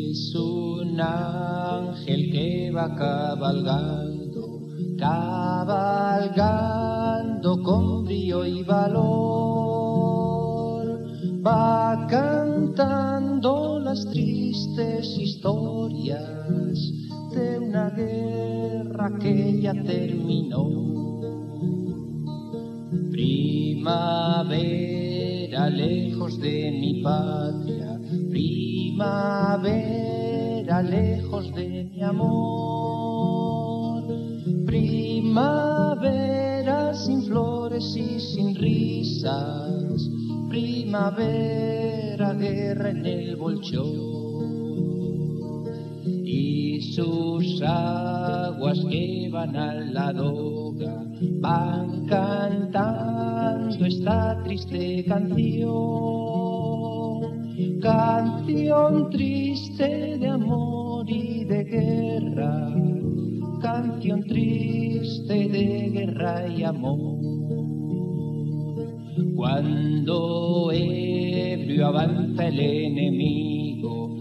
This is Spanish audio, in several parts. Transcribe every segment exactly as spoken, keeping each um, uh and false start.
Es un ángel que va cabalgando, cabalgando con brío y valor, va cantando las tristes historias de una guerra que ya terminó. Primavera, lejos de mi patria, primavera, lejos de mi amor. Primavera sin flores y sin risas, primavera, guerra en el bolchón. Y sus aguas que van a la doga van cantando esta triste canción, canción triste de amor y de guerra, canción triste de guerra y amor. Cuando ebrio avanza el enemigo,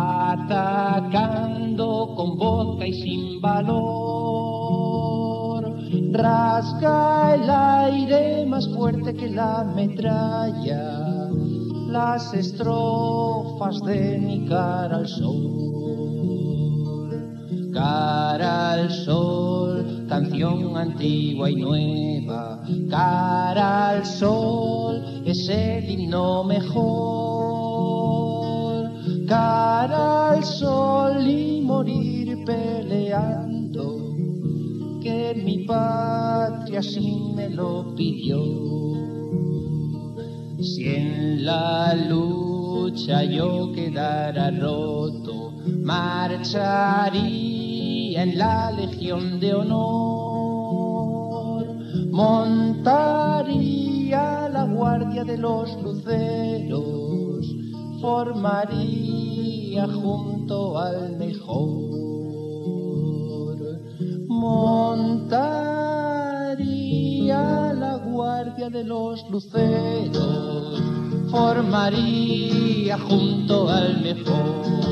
atacando con vodka y sin valor, rasga el aire más fuerte que la metralla, las estrofas de mi cara al sol. Cara al sol, canción antigua y nueva, cara al sol, es el himno mejor. Cara al sol y morir peleando, que mi patria así me lo pidió. Si en la lucha yo quedara roto, marcharía en la Legión de Honor, montaría la guardia de los luceros, formaría junto al mejor. Montaría la guardia de los luceros, formaría junto al mejor.